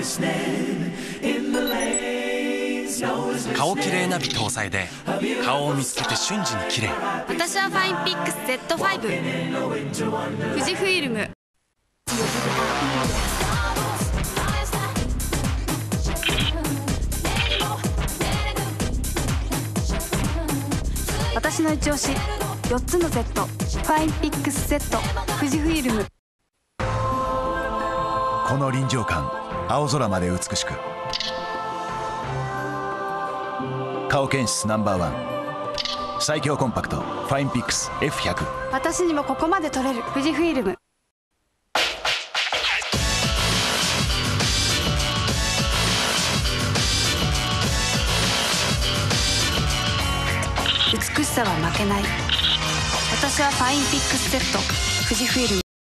顔綺麗ナビ搭載で顔を見つけて瞬時に綺麗。 私はファインピックス Z5 富士フイルム。私の一押し4つの Z ファインピックス Z 富士フイルム。 この臨場感、青空まで美しく。顔検出No.1最強コンパクトファインピックス F100。 私にもここまで撮れる富士フイルム。美しさは負けない。私はファインピックス Z 富士フイルム。